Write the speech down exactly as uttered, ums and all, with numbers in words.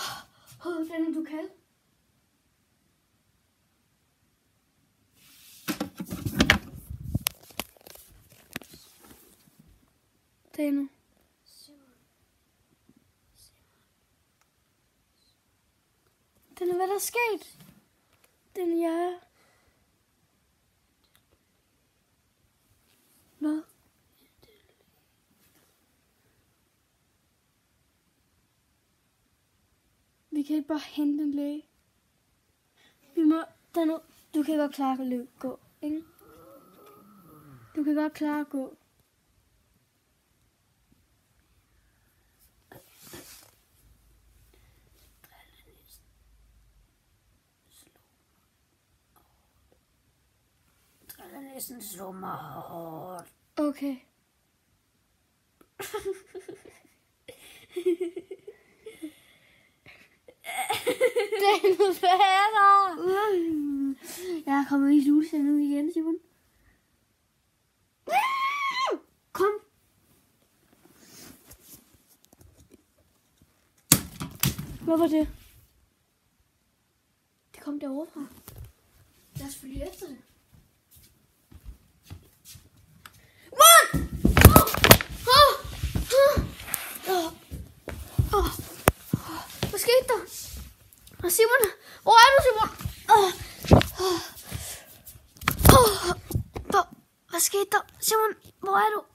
Åh, den er du kald. Det er nu. Den er, hvad der er sket? Den er jeg. Hvad? Vi kan ikke bare hente en læge. Vi må, der nu, du kan godt klare at løbe, gå, ikke? Du kan godt klare at gå. Næsten slå mig hårdt. Okay. Den fader. Jeg er kommet i solsand nu igen, Simon. Kom. Hvad var det? Det kom derovre fra. Lad os følge efter det. Hvad skete der? Og Simon, hvor er du, Simon? Oh. Oh. Oh. Hvad skete der? Simon, hvor er du?